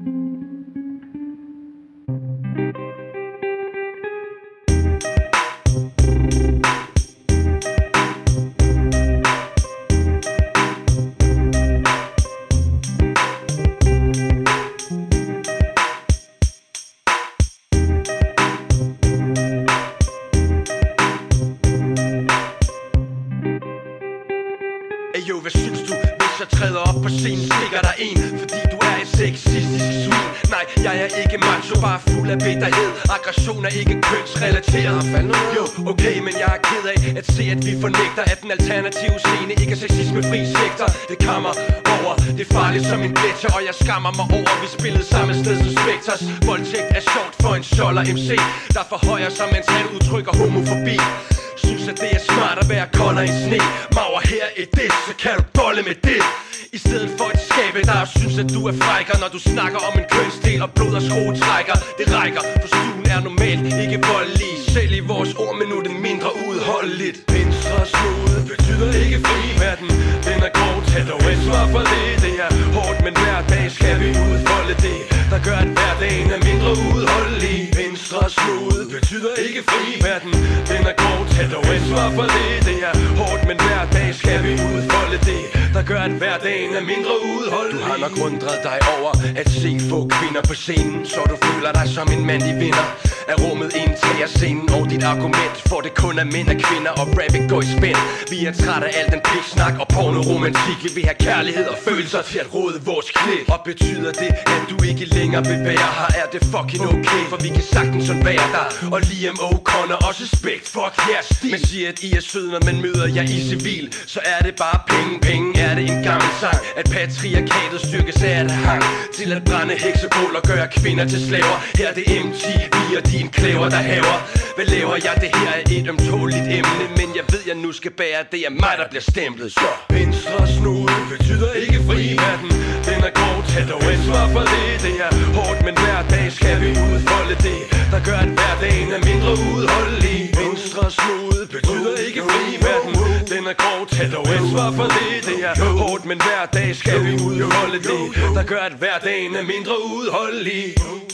Jo, hvad synes du, hvis jeg træder op på scenen? Stikker der en, fordi du er et sexistisk svin? Nej, jeg er ikke macho, bare fuld af bitterhed. Aggression er ikke kønsrelateret. Jo, okay, men jeg er ked af at se, at vi fornægter, at den alternative scene ikke er sexisme-fri sektor. Det kammer over, det er farligt som en gletscher, og jeg skammer mig over, vi spillede samme sted som Spectres. Voldtægt er sjovt for en sjoller MC, der forhøjer sig, mens han udtrykker homofobi. Synes at det er smart at være kold og en sne. Mager her et det, så kan du bolle med det. I stedet for et skabe, der synes at du er frækker, når du snakker om en kønsdel og blod og skruetrækker. Det rækker, for stuen er normalt ikke voldelig. Selv i vores ord, men nu er det mindre udholdeligt. Venstre snude betyder ikke fri verden. Den er grov, tag dog ansvar for det. Det er hårdt, men hver dag skal vi udfolde det, der gør at hverdagen er mindre udholdelig. Venstre snude betyder ikke fri verden. Den er grov, tag dog ansvar for det. Det er hårdt, men hver dag skal vi udfolde det, der gør at hverdagen er mindre udholdelig. Du har nok undret dig over at se få kvinder på scenen, så du føler dig som en mandlig vinder. Er rummet indtager scenen, og dit argument for det kun er mænd og kvinder, og rap ikke går i spænd. Vi er træt af al den piksnak og pornoromantik. Vi vil have kærlighed og følelser til at råde vores klik. Og betyder det, at du ikke længere vil være her, er det fucking okay, for vi kan sagtens undvære dig. Og Liam O'Connor og Suspekt, fuck jeres stil. Men siger at I er søde, når man møder jer i civil, så er det bare penge. Penge er det en gammel sang, at patriarkatet styrkes af at hang til at brænde heksebål og gøre kvinder til slaver. Her er det MTV og din klæver, der haver. Hvad laver jeg? Det her er et ømtåligt emne, men jeg ved, jeg nu skal bære. Det er mig, der bliver stemplet. Så venstre snude betyder ikke fri verden. Den er grov, tag dog ansvar for det. Det er hårdt, men hver dag skal vi udfolde det, der gør at hverdagen er mindre udholdelig. Venstre snude betyder ikke fri verden. Den er grov, tag dog ansvar for det. Det er hårdt, men hver dag skal vi udfolde det, der gør at hverdagen er mindre udholdelig.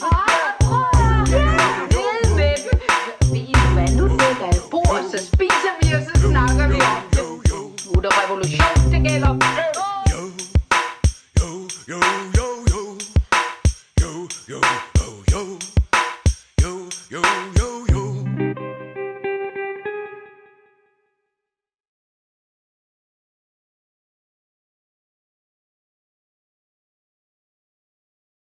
Nu sætter jeg bord, så spiser vi, og så snakker vi om det. Nu er der revolution, det gælder. Yo, yo, yo, yo, yo, yo, yo.